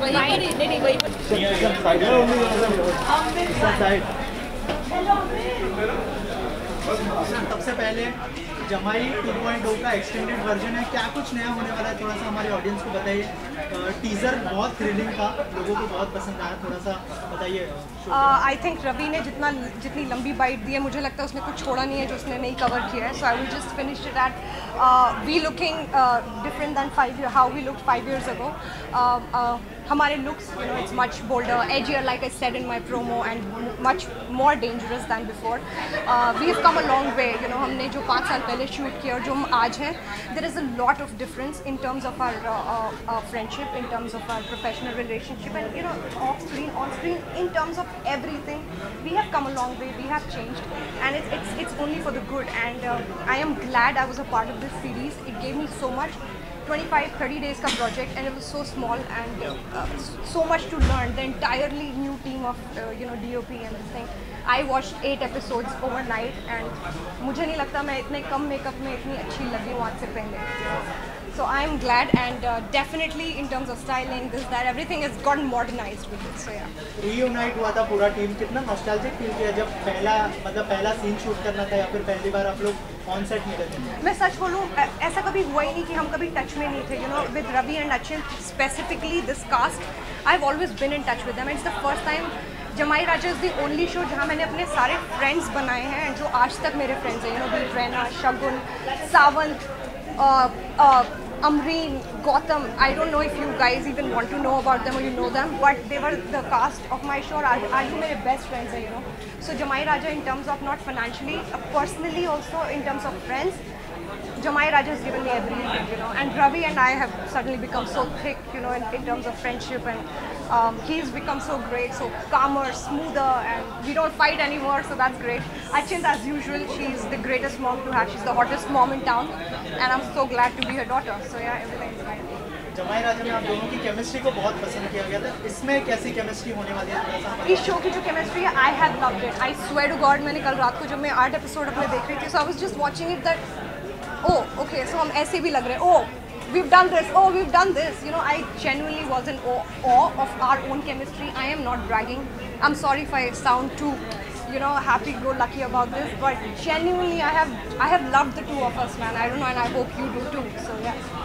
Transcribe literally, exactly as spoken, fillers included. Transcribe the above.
सबसे पहले जमाई टू पॉइंट ओ का एक्सटेंडेड वर्जन है, क्या कुछ नया होने वाला है, थोड़ा सा हमारे ऑडियंस को बताइए। टीज़र बहुत थ्रिलिंग था, लोगों को बहुत पसंद आया, थोड़ा सा बताइए। आई थिंक रवि ने जितना जितनी लंबी बाइट दी है, मुझे लगता है उसने कुछ छोड़ा नहीं है जो उसने नहीं कवर किया है। So I will just finish it at we looking different than five how we look five years ago. हमारे looks, you know, it's much bolder, edgier, like I said in my promo, and much more dangerous than before. We have come a long way, you know. हमने जो पाँच साल पहले shoot किया और जो हम आज हैं, there is a lot of difference in terms of our friendship, in terms of our professional relationship, and you know, off screen, on screen, in terms of everything. We have come a long way, we have changed, and it's, it's, it's only for the good, and uh, I am glad I was a part of this series. It gave me so much. twenty-five thirty days ka project, and it was so small, and uh, so much to learn. The entirely new team of uh, you know, D O P and this thing. I watched eight episodes overnight, and मुझे नहीं लगता मैं इतने कम makeup में इतनी अच्छी लगी हूँ आज से पहले. So I'm glad, and uh, definitely in terms of styling, this, that, everything has gotten modernized with it. So yeah. Reunite हुआ था पूरा टीम, कितना नॉस्टैल्जिक फील किया जब पहला मतलब पहला सीन शूट करना था, या फिर पहली बार आप लोग ऑन सेट मिले थे? मैं सच बोलूँ, ऐसा कभी हुआ ही नहीं कि हम कभी टच में नहीं थे. You know, with Ravi and Achin, specifically this cast, I've always been in touch with them. It's the first time. Jamai Raja is the only show जहाँ मैंने अपने सारे फ्रेंड्स बनाए हैं जो आज तक मेरे फ्रेंड्स हैं. यू नो, बीट Raina, Shagun, Sawant, Amreen, Gautam. I don't know if you guys even want to know about them or you know them, but they were the cast of my show. Are you my best friends, you know? So Jamai Raja, in terms of not financially, uh, personally also, in terms of friends, Jamai Raja has given me everything, you know. And Ravi and I have suddenly become so thick, you know, in, in terms of friendship, and um, he's become so great, so calmer, smoother, and we don't fight anymore, so that's great. Achin, as usual, she's the greatest mom to have. She's the hottest mom in town, and I'm so glad to be her daughter. So yeah, everything is fine. जमाई राजा में आप दोनों की chemistry को बहुत पसंद किया गया था, इसमें कैसी केमिस्ट्री होने वाली है? इस शो की जो केमिस्ट्री है, I have loved it. I swear to God, मैंने कल रात को जब मैं आठ एपिसोड अपने देख रही थी, so I was just watching it that oh okay, so हम ऐसे भी लग रहे हैं, oh we've done this, oh we've done this, you know. I genuinely was in awe, awe of our own chemistry. I am not bragging. I'm sorry if I sound too, you know, happy go lucky about this, but genuinely I have I have loved the two of us, man. I don't know, and I hope you do too. So yeah.